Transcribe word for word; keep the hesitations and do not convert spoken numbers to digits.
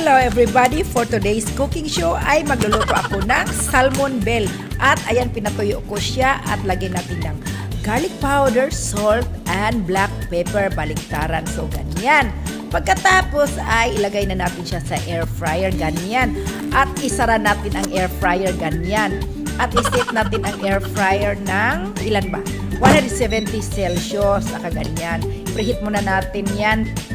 Hello everybody! For today's cooking show ay magluluto ako ng salmon bell. At ayan, pinatuyo ko siya at lagyan natin ng garlic powder, salt, and black pepper. Baliktaran. So, ganyan. Pagkatapos ay ilagay na natin siya sa air fryer. Ganyan. At isara natin ang air fryer. Ganyan. At iset natin ang air fryer ng ilan ba? one seventy Celsius. Naka ganyan. Preheat muna natin yan